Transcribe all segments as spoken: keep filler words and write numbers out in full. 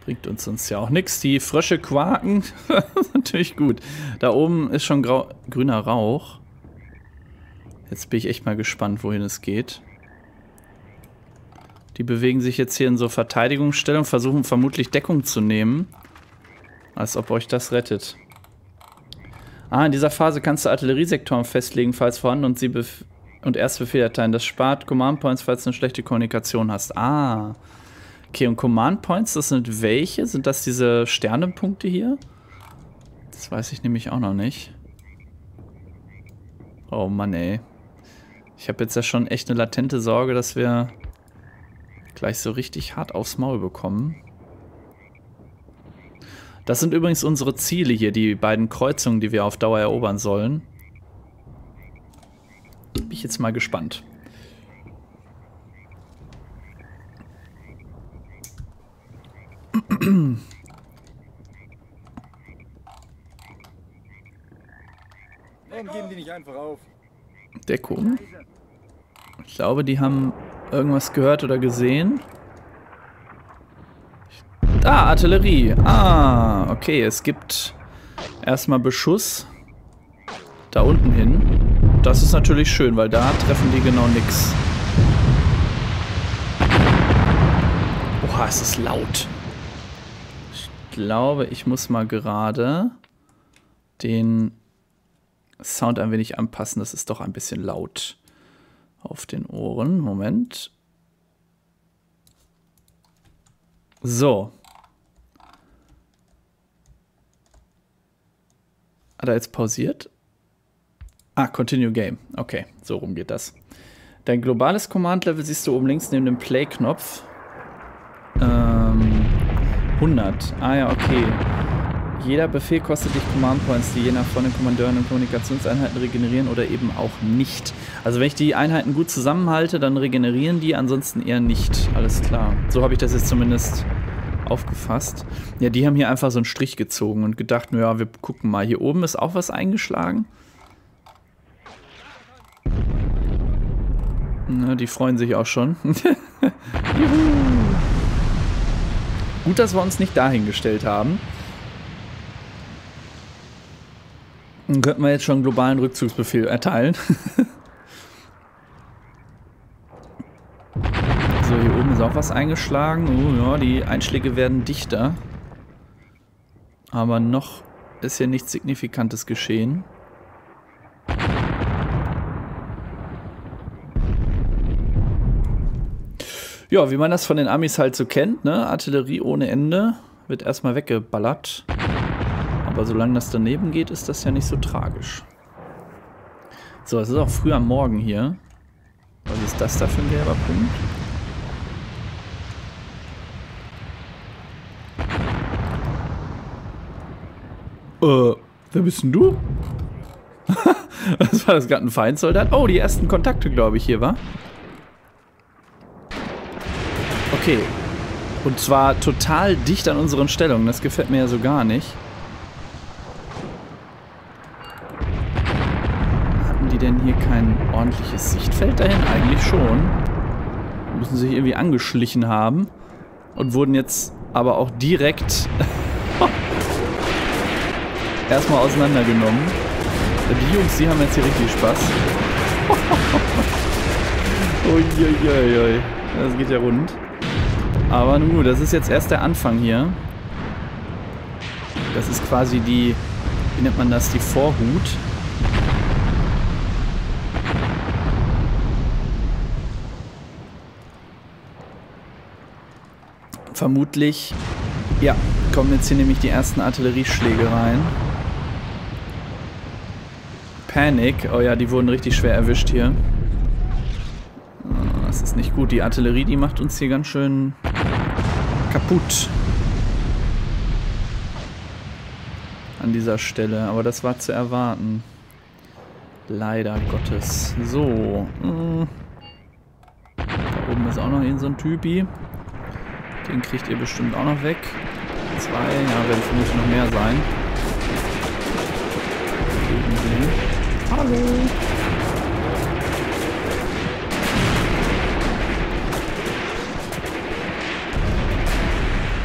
Bringt uns sonst ja auch nichts. Die Frösche quaken. Ist natürlich gut. Da oben ist schon grau grüner Rauch. Jetzt bin ich echt mal gespannt, wohin es geht. Die bewegen sich jetzt hier in so Verteidigungsstellung, versuchen vermutlich Deckung zu nehmen. Als ob euch das rettet. Ah, in dieser Phase kannst du Artilleriesektoren festlegen, falls vorhanden, und sie bef und erste Befehle erteilen. Das spart Command Points, falls du eine schlechte Kommunikation hast. Ah. Okay, und Command Points, das sind welche? Sind das diese Sternepunkte hier? Das weiß ich nämlich auch noch nicht. Oh Mann, ey. Ich habe jetzt ja schon echt eine latente Sorge, dass wir gleich so richtig hart aufs Maul bekommen. Das sind übrigens unsere Ziele hier, die beiden Kreuzungen, die wir auf Dauer erobern sollen. Bin ich jetzt mal gespannt. Warum geben die nicht einfach auf? Deckung. Ich glaube, die haben irgendwas gehört oder gesehen. Ah, Artillerie. Ah, okay. Es gibt erstmal Beschuss da unten hin. Das ist natürlich schön, weil da treffen die genau nix. Oha, es ist laut. Ich glaube, ich muss mal gerade den Sound ein wenig anpassen. Das ist doch ein bisschen laut auf den Ohren. Moment. So. Hat er jetzt pausiert? Ah, Continue Game. Okay, so rum geht das. Dein globales Command-Level siehst du oben links neben dem Play-Knopf. Ähm, hundert. Ah ja, okay. Jeder Befehl kostet dich Command Points, die je nach von den Kommandeuren und Kommunikationseinheiten regenerieren oder eben auch nicht. Also wenn ich die Einheiten gut zusammenhalte, dann regenerieren die, ansonsten eher nicht. Alles klar. So habe ich das jetzt zumindest aufgefasst. Ja, die haben hier einfach so einen Strich gezogen und gedacht, naja, wir gucken mal. Hier oben ist auch was eingeschlagen. Na, die freuen sich auch schon. Juhu. Gut, dass wir uns nicht dahingestellt haben. Dann könnten wir jetzt schon einen globalen Rückzugsbefehl erteilen. So, hier oben ist auch was eingeschlagen. Oh ja, die Einschläge werden dichter. Aber noch ist hier nichts Signifikantes geschehen. Ja, wie man das von den Amis halt so kennt, ne? Artillerie ohne Ende wird erstmal weggeballert. Aber solange das daneben geht, ist das ja nicht so tragisch. So, es ist auch früh am Morgen hier. Was ist das da für ein gelber Punkt? Äh, wer bist denn du? Was war das gerade, ein Feindsoldat? Oh, die ersten Kontakte, glaube ich, hier, war. Okay. Und zwar total dicht an unseren Stellungen. Das gefällt mir ja so gar nicht. Hatten die denn hier kein ordentliches Sichtfeld dahin? Eigentlich schon. Müssen sich irgendwie angeschlichen haben. Und wurden jetzt aber auch direkt erstmal auseinandergenommen. Die Jungs, die haben jetzt hier richtig Spaß. Uiuiui. Das geht ja rund. Aber nun gut, das ist jetzt erst der Anfang hier. Das ist quasi die, wie nennt man das, die Vorhut. Vermutlich, ja, kommen jetzt hier nämlich die ersten Artillerieschläge rein. Panic, oh ja, die wurden richtig schwer erwischt hier. Das ist nicht gut. Die Artillerie, die macht uns hier ganz schön kaputt. An dieser Stelle. Aber das war zu erwarten. Leider Gottes. So. Da oben ist auch noch so ein Typi. Den kriegt ihr bestimmt auch noch weg. Zwei. Ja, werden vermutlich noch mehr sein. Hallo.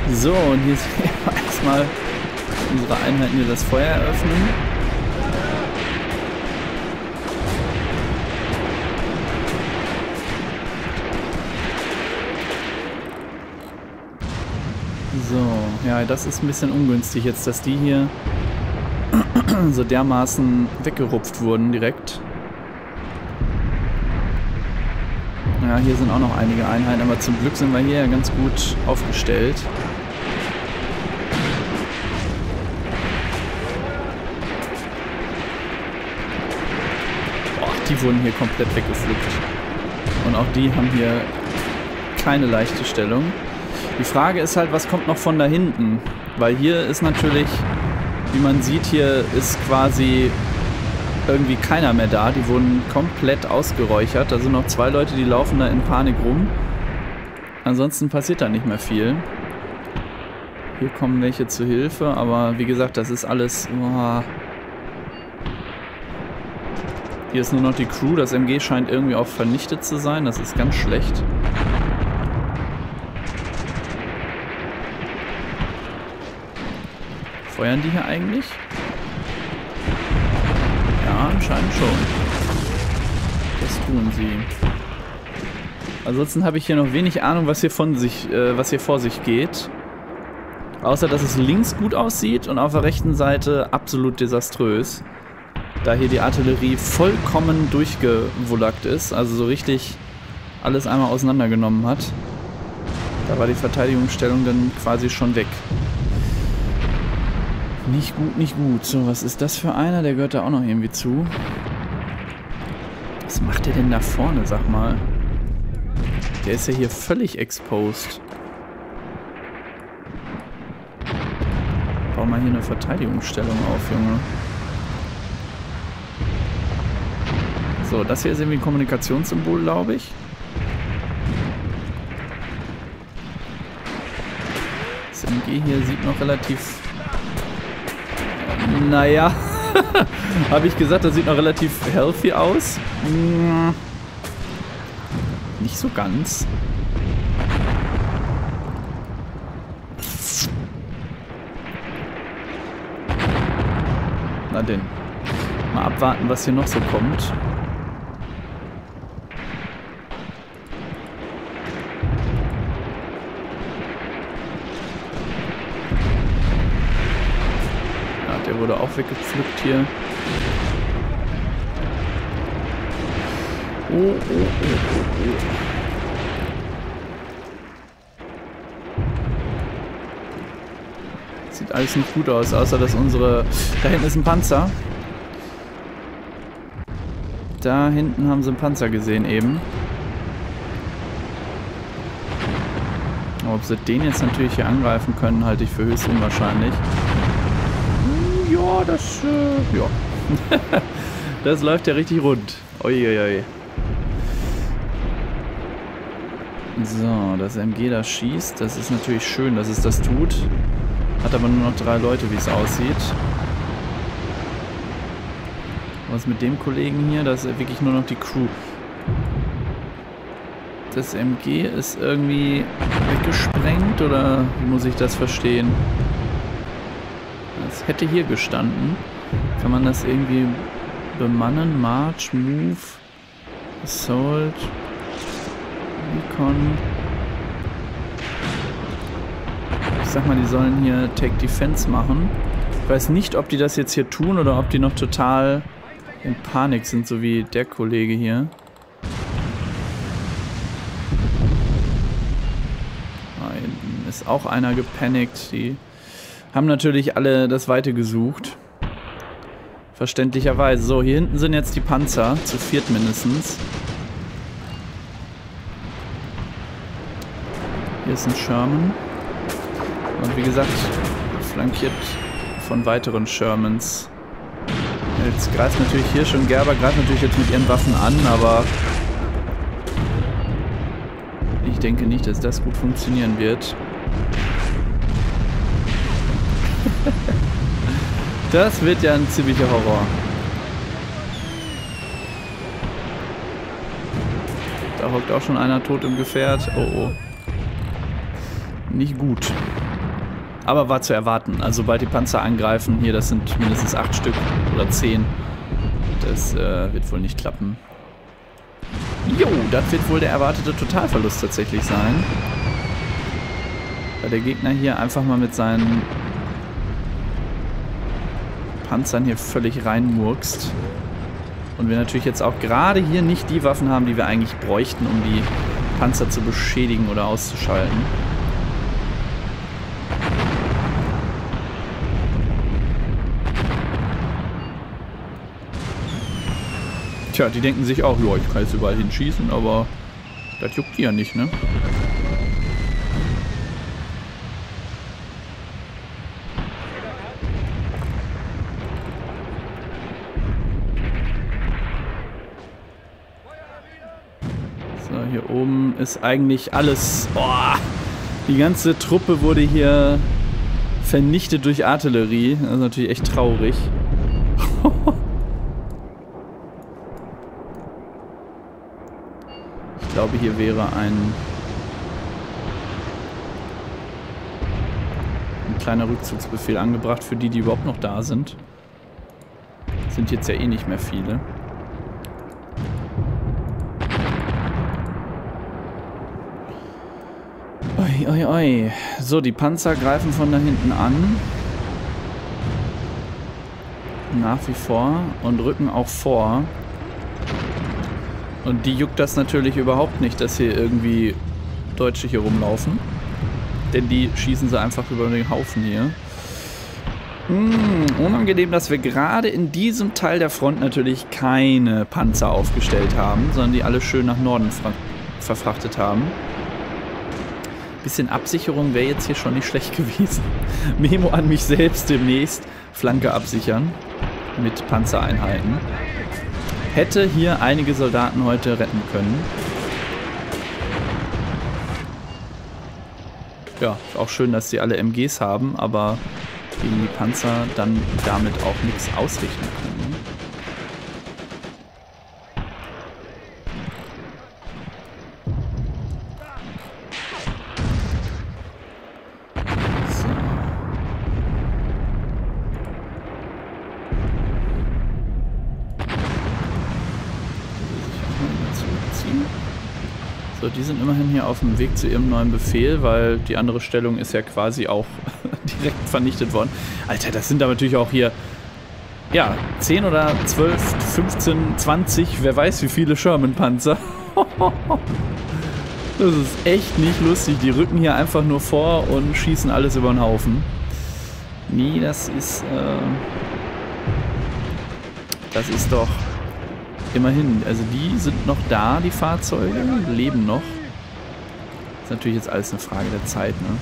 So, und hier sehen wir erstmal unsere Einheiten, die das Feuer eröffnen. So, ja, das ist ein bisschen ungünstig jetzt, dass die hier so dermaßen weggerupft wurden direkt. Ja, hier sind auch noch einige Einheiten, aber zum Glück sind wir hier ja ganz gut aufgestellt. Boah, die wurden hier komplett weggepflückt. Und auch die haben hier keine leichte Stellung. Die Frage ist halt, was kommt noch von da hinten? Weil hier ist natürlich, wie man sieht, hier ist quasi irgendwie keiner mehr da. Die wurden komplett ausgeräuchert. Da sind noch zwei Leute, die laufen da in Panik rum. Ansonsten passiert da nicht mehr viel. Hier kommen welche zu Hilfe, aber wie gesagt, das ist alles... Oh. Hier ist nur noch die Crew. Das M G scheint irgendwie auch vernichtet zu sein. Das ist ganz schlecht. Feuern die hier eigentlich? Ja, anscheinend schon. Das tun sie. Ansonsten habe ich hier noch wenig Ahnung, was hier von sich, äh, was hier vor sich geht. Außer, dass es links gut aussieht und auf der rechten Seite absolut desaströs. Da hier die Artillerie vollkommen durchgewullackt ist, also so richtig alles einmal auseinandergenommen hat. Da war die Verteidigungsstellung dann quasi schon weg. Nicht gut, nicht gut. So, was ist das für einer? Der gehört da auch noch irgendwie zu. Was macht der denn da vorne, sag mal? Der ist ja hier völlig exposed. Bau mal hier eine Verteidigungsstellung auf, Junge. So, das hier ist irgendwie ein Kommunikationssymbol, glaube ich. Das M G hier sieht noch relativ... Naja, habe ich gesagt, das sieht noch relativ healthy aus. Hm. Nicht so ganz. Na denn. Mal abwarten, was hier noch so kommt. Der wurde auch weggepflückt hier. Oh, oh, oh, oh, oh. Sieht alles nicht gut aus, außer dass unsere... Da hinten ist ein Panzer. Da hinten haben sie einen Panzer gesehen eben. Aber ob sie den jetzt natürlich hier angreifen können, halte ich für höchst unwahrscheinlich. Ja, das, äh, ja. Das läuft ja richtig rund. Uiuiui. So, das M G da schießt. Das ist natürlich schön, dass es das tut. Hat aber nur noch drei Leute, wie es aussieht. Was mit dem Kollegen hier? Das ist wirklich nur noch die Crew. Das M G ist irgendwie weggesprengt, oder wie muss ich das verstehen? Das hätte hier gestanden. Kann man das irgendwie bemannen? March, Move, Assault, Recon. Ich sag mal, die sollen hier Take Defense machen. Ich weiß nicht, ob die das jetzt hier tun oder ob die noch total in Panik sind, so wie der Kollege hier. Da hinten ist auch einer gepanikt. Die haben natürlich alle das Weite gesucht. Verständlicherweise. So, hier hinten sind jetzt die Panzer. Zu viert mindestens. Hier ist ein Sherman. Und wie gesagt, flankiert von weiteren Shermans. Jetzt greift natürlich hier schon Gerber, greift natürlich jetzt mit ihren Waffen an, aber ich denke nicht, dass das gut funktionieren wird. Das wird ja ein ziemlicher Horror. Da hockt auch schon einer tot im Gefährt. Oh oh. Nicht gut. Aber war zu erwarten. Also sobald die Panzer angreifen, hier, das sind mindestens acht Stück oder zehn. Das äh, wird wohl nicht klappen. Jo, das wird wohl der erwartete Totalverlust tatsächlich sein. Weil der Gegner hier einfach mal mit seinen Panzern hier völlig reinmurkst. Und wir natürlich jetzt auch gerade hier nicht die Waffen haben, die wir eigentlich bräuchten, um die Panzer zu beschädigen oder auszuschalten. Tja, die denken sich auch, ja, ich kann jetzt überall hinschießen, aber das juckt die ja nicht, ne? So, hier oben ist eigentlich alles... Boah, die ganze Truppe wurde hier vernichtet durch Artillerie. Das ist natürlich echt traurig. Ich glaube, hier wäre ein, ein kleiner Rückzugsbefehl angebracht für die, die überhaupt noch da sind. Sind jetzt ja eh nicht mehr viele. Oi, oi, oi. So, die Panzer greifen von da hinten an. Nach wie vor. Und rücken auch vor. Und die juckt das natürlich überhaupt nicht, dass hier irgendwie Deutsche hier rumlaufen. Denn die schießen sie einfach über den Haufen hier. Hm, unangenehm, dass wir gerade in diesem Teil der Front natürlich keine Panzer aufgestellt haben, sondern die alle schön nach Norden verfrachtet haben. Bisschen Absicherung wäre jetzt hier schon nicht schlecht gewesen. Memo an mich selbst demnächst. Flanke absichern mit Panzereinheiten. Hätte hier einige Soldaten heute retten können. Ja, ist auch schön, dass sie alle M Gs haben, aber gegen die Panzer dann damit auch nichts ausrichten können. So, die sind immerhin hier auf dem Weg zu ihrem neuen Befehl, weil die andere Stellung ist ja quasi auch direkt vernichtet worden. Alter, das sind aber natürlich auch hier, ja, zehn oder zwölf, fünfzehn, zwanzig, wer weiß wie viele Sherman-Panzer. Das ist echt nicht lustig. Die rücken hier einfach nur vor und schießen alles über den Haufen. Nee, das ist, äh, das ist doch... Immerhin, also die sind noch da, die Fahrzeuge, leben noch. Ist natürlich jetzt alles eine Frage der Zeit, ne?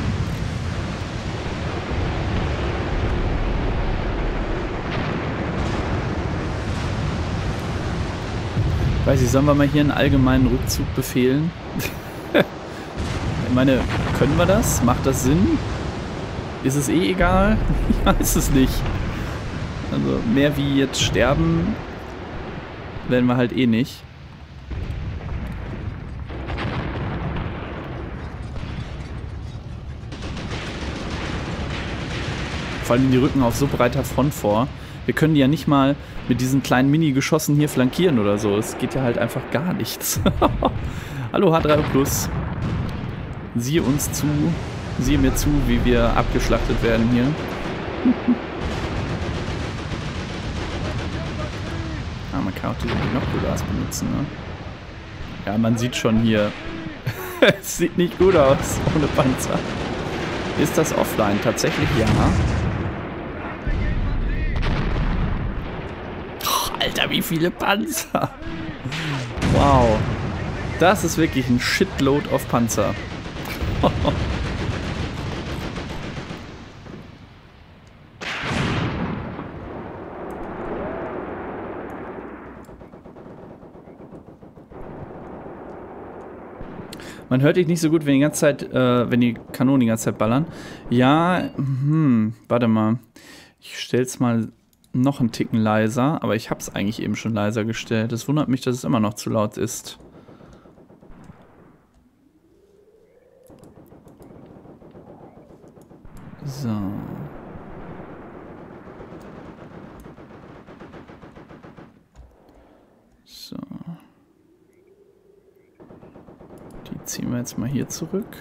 Weiß ich, sollen wir mal hier einen allgemeinen Rückzug befehlen? Ich meine, können wir das? Macht das Sinn? Ist es eh egal? Ich weiß es nicht. Also mehr wie jetzt sterben... werden wir halt eh nicht. Vor allem die rücken auf so breiter Front vor. Wir können die ja nicht mal mit diesen kleinen Mini-Geschossen hier flankieren oder so. Es geht ja halt einfach gar nichts. Hallo H drei O plus. Siehe uns zu. Siehe mir zu, wie wir abgeschlachtet werden hier. Ah, man kann auch diese Binoculars benutzen, ne? Ja, man sieht schon hier. Es sieht nicht gut aus ohne Panzer. Ist das offline? Tatsächlich ja. Oh, Alter, wie viele Panzer! Wow. Das ist wirklich ein Shitload of Panzer. Man hört dich nicht so gut, wenn die ganze Zeit, äh, wenn die Kanonen die ganze Zeit ballern. Ja, hm, warte mal. Ich stell's mal noch einen Ticken leiser, aber ich hab's eigentlich eben schon leiser gestellt. Es wundert mich, dass es immer noch zu laut ist. So. So. Die ziehen wir jetzt mal hier zurück.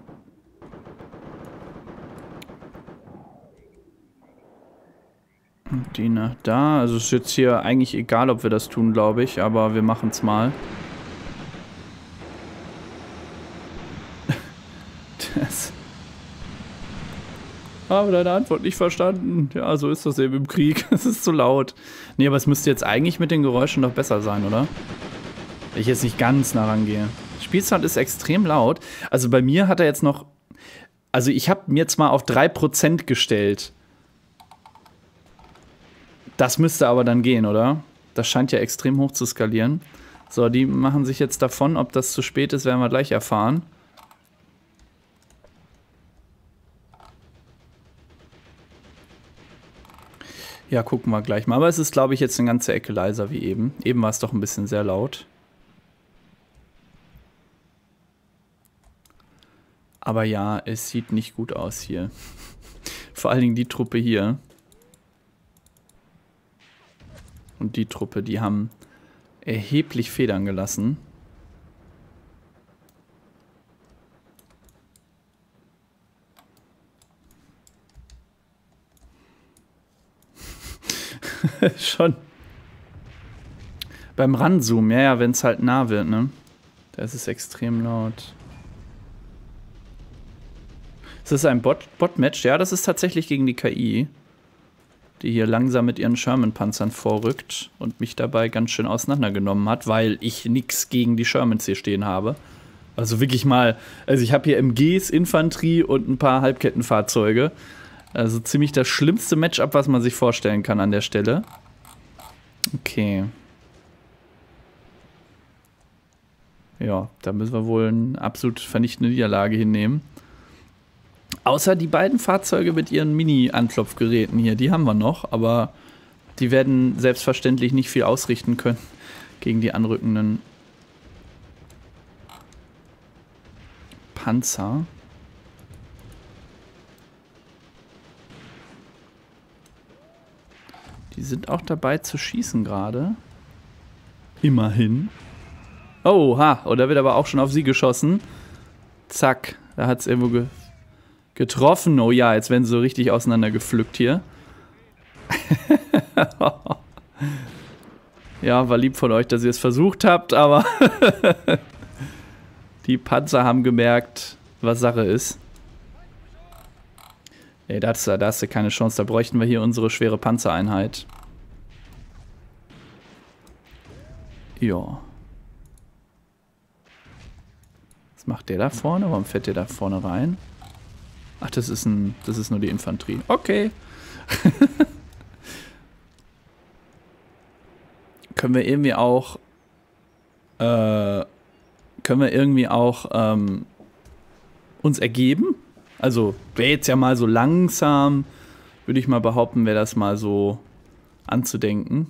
Und die nach da. Also ist jetzt hier eigentlich egal, ob wir das tun, glaube ich, aber wir machen es mal. Das. Habe deine Antwort nicht verstanden. Ja, so ist das eben im Krieg. Es ist zu laut. Nee, aber es müsste jetzt eigentlich mit den Geräuschen doch besser sein, oder? Wenn ich jetzt nicht ganz nah rangehe. Spielsound ist extrem laut. Also bei mir hat er jetzt noch... Also ich habe mir jetzt mal auf drei Prozent gestellt. Das müsste aber dann gehen, oder? Das scheint ja extrem hoch zu skalieren. So, die machen sich jetzt davon. Ob das zu spät ist, werden wir gleich erfahren. Ja, gucken wir gleich mal. Aber es ist, glaube ich, jetzt eine ganze Ecke leiser wie eben. Eben war es doch ein bisschen sehr laut. Aber ja, es sieht nicht gut aus hier. Vor allen Dingen die Truppe hier. Und die Truppe, die haben erheblich Federn gelassen. Schon. Beim Ranzoomen, ja, ja, wenn es halt nah wird, ne? Da ist es extrem laut. Ist das ein Bot- Bot-Match? Ja, das ist tatsächlich gegen die K I, die hier langsam mit ihren Sherman-Panzern vorrückt und mich dabei ganz schön auseinandergenommen hat, weil ich nichts gegen die Shermans hier stehen habe. Also wirklich mal, also ich habe hier M Gs, Infanterie und ein paar Halbkettenfahrzeuge. Also ziemlich das schlimmste Matchup, was man sich vorstellen kann an der Stelle. Okay. Ja, da müssen wir wohl eine absolut vernichtende Niederlage hinnehmen. Außer die beiden Fahrzeuge mit ihren Mini-Anklopfgeräten hier, die haben wir noch, aber die werden selbstverständlich nicht viel ausrichten können gegen die anrückenden Panzer. Die sind auch dabei zu schießen gerade. Immerhin. Oh, ha, und da wird aber auch schon auf sie geschossen. Zack, da hat es irgendwo ge getroffen. Oh ja, jetzt werden sie so richtig auseinander gepflückt hier. Ja, war lieb von euch, dass ihr es versucht habt, aber die Panzer haben gemerkt, was Sache ist. Nee, da hast, da hast du keine Chance. Da bräuchten wir hier unsere schwere Panzereinheit. Ja. Was macht der da vorne? Warum fährt der da vorne rein? Ach, das ist ein, das ist nur die Infanterie. Okay. Können wir irgendwie auch äh, können wir irgendwie auch ähm, uns ergeben? Also wäre jetzt ja mal so langsam, würde ich mal behaupten, wäre das mal so anzudenken.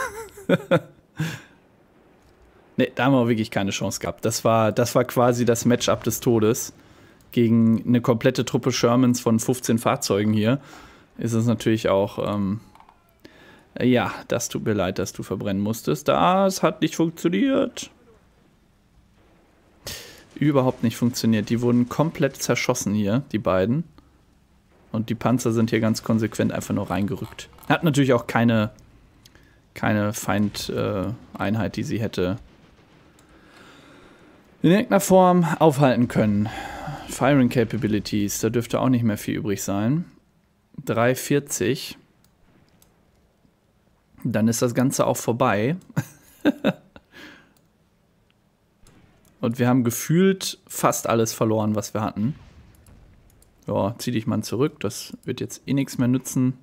Ne, da haben wir wirklich keine Chance gehabt. Das war, das war quasi das Matchup des Todes. Gegen eine komplette Truppe Shermans von fünfzehn Fahrzeugen hier ist es natürlich auch, ähm, ja, das tut mir leid, dass du verbrennen musstest. Das hat nicht funktioniert. Überhaupt nicht funktioniert. Die wurden komplett zerschossen hier, die beiden. Und die Panzer sind hier ganz konsequent einfach nur reingerückt. Hat natürlich auch keine, keine Feindeinheit, äh, die sie hätte in irgendeiner Form aufhalten können. Firing Capabilities, da dürfte auch nicht mehr viel übrig sein. drei vierzig. Dann ist das Ganze auch vorbei. Und wir haben gefühlt fast alles verloren, was wir hatten. Ja, zieh dich mal zurück. Das wird jetzt eh nichts mehr nützen.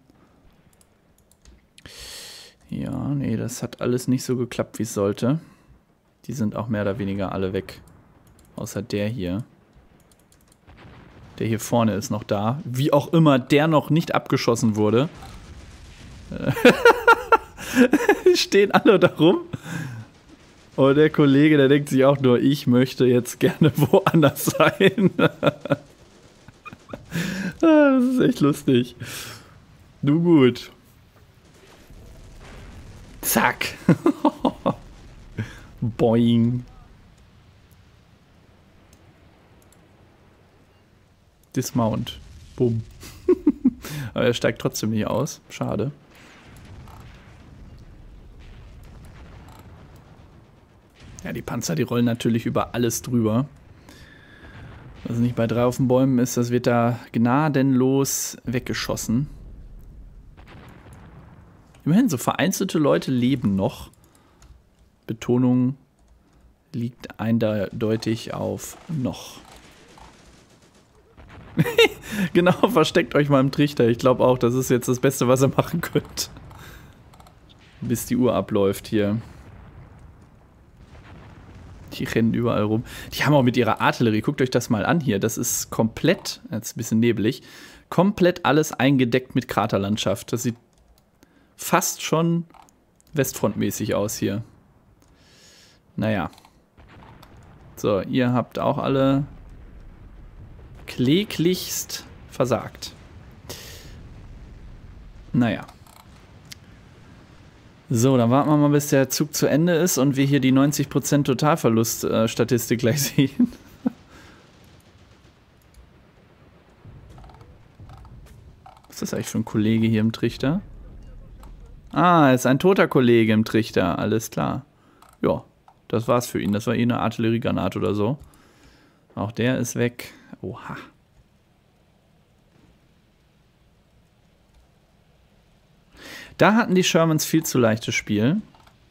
Ja, nee, das hat alles nicht so geklappt, wie es sollte. Die sind auch mehr oder weniger alle weg. Außer der hier. Der hier vorne ist noch da. Wie auch immer der noch nicht abgeschossen wurde. Stehen alle da rum. Und der Kollege, der denkt sich auch nur, ich möchte jetzt gerne woanders sein. Das ist echt lustig. Du gut. Zack. Boing. Dismount. Bumm. Aber er steigt trotzdem nicht aus. Schade. Ja, die Panzer, die rollen natürlich über alles drüber. Was nicht bei drei auf den Bäumen ist, das wird da gnadenlos weggeschossen. Immerhin, so vereinzelte Leute leben noch. Betonung liegt eindeutig auf noch. Genau, versteckt euch mal im Trichter. Ich glaube auch, das ist jetzt das Beste, was ihr machen könnt. Bis die Uhr abläuft hier. Die rennen überall rum. Die haben auch mit ihrer Artillerie, guckt euch das mal an hier. Das ist komplett, jetzt ein bisschen neblig, komplett alles eingedeckt mit Kraterlandschaft. Das sieht fast schon Westfrontmäßig aus hier. Naja. So, ihr habt auch alle kläglichst versagt. Naja. So, dann warten wir mal, bis der Zug zu Ende ist und wir hier die neunzig Prozent Totalverlust-Statistik gleich sehen. Was ist das eigentlich für ein Kollege hier im Trichter? Ah, ist ein toter Kollege im Trichter, alles klar. Ja, das war's für ihn. Das war eh eine Artilleriegranate oder so. Auch der ist weg. Oha. Da hatten die Shermans viel zu leichtes Spiel.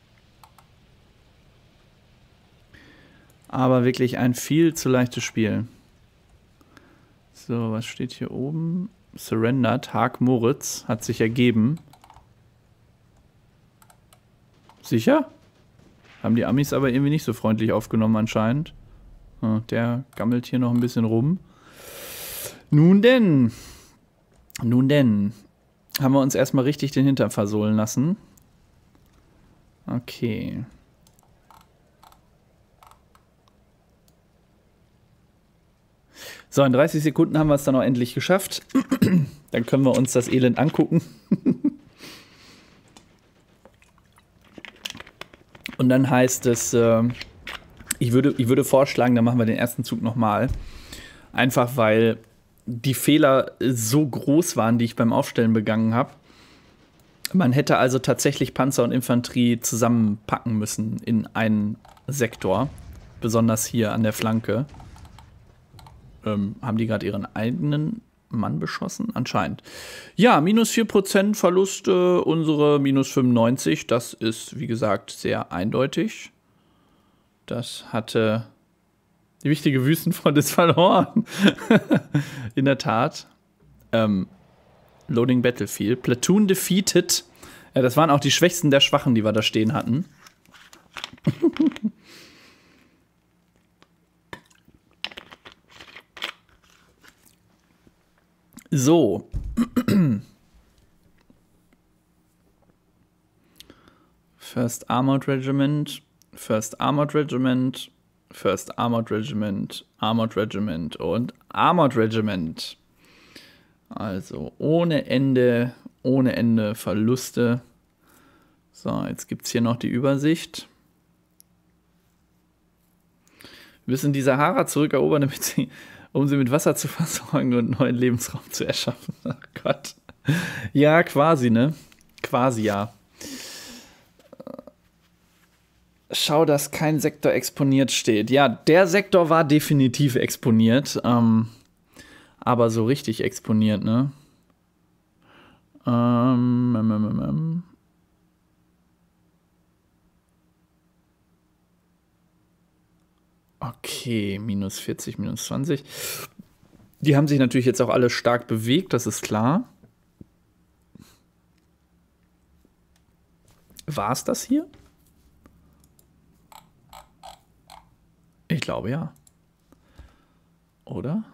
Aber wirklich ein viel zu leichtes Spiel. So, was steht hier oben? Surrendered. Haag Moritz hat sich ergeben. Sicher? Haben die Amis aber irgendwie nicht so freundlich aufgenommen anscheinend. Der gammelt hier noch ein bisschen rum. Nun denn. Nun denn. Haben wir uns erstmal richtig den Hintern versohlen lassen. Okay. So, in dreißig Sekunden haben wir es dann auch endlich geschafft. Dann können wir uns das Elend angucken. Und dann heißt es, äh, ich würde, ich würde vorschlagen, dann machen wir den ersten Zug nochmal. Einfach weil die Fehler so groß waren, die ich beim Aufstellen begangen habe. Man hätte also tatsächlich Panzer und Infanterie zusammenpacken müssen in einen Sektor. Besonders hier an der Flanke. Ähm, haben die gerade ihren eigenen Mann beschossen? Anscheinend. Ja, minus vier Prozent Verluste, unsere minus fünfundneunzig. Das ist, wie gesagt, sehr eindeutig. Das hatte... Die wichtige Wüstenfront ist verloren. In der Tat. Ähm, Loading Battlefield. Platoon defeated. Ja, das waren auch die Schwächsten der Schwachen, die wir da stehen hatten. So. First Armored Regiment. First Armored Regiment. First Armored Regiment, Armored Regiment und Armored Regiment. Also ohne Ende, ohne Ende Verluste. So, jetzt gibt es hier noch die Übersicht. Wir müssen die Sahara zurückerobern, damit sie, um sie mit Wasser zu versorgen und neuen Lebensraum zu erschaffen. Oh Gott. Ja, quasi, ne? Quasi, ja. Schau, dass kein Sektor exponiert steht. Ja, der Sektor war definitiv exponiert. Ähm, aber so richtig exponiert, ne? Ähm, ähm, ähm, ähm. Okay, minus vierzig, minus zwanzig. Die haben sich natürlich jetzt auch alle stark bewegt, das ist klar. War es das hier? Ich glaube ja. Oder?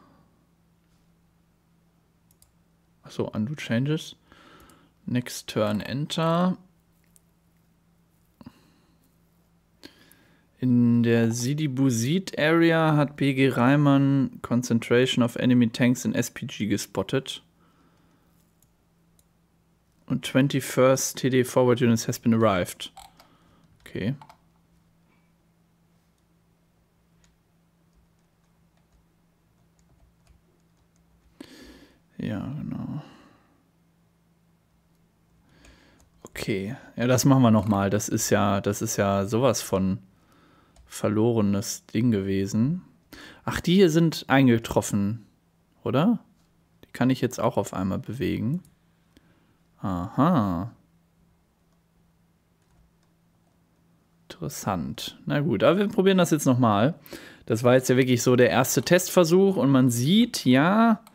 Achso, undo changes. Next turn enter. In der Sidi Bouzid Area hat B G Reimann Concentration of Enemy Tanks in S P G gespottet. Und twenty-first T D Forward Units has been arrived. Okay. Ja, genau. Okay. Ja, das machen wir nochmal. Das ist ja, das ist ja sowas von verlorenes Ding gewesen. Ach, die hier sind eingetroffen, oder? Die kann ich jetzt auch auf einmal bewegen. Aha. Interessant. Na gut, aber wir probieren das jetzt nochmal. Das war jetzt ja wirklich so der erste Testversuch und man sieht, ja,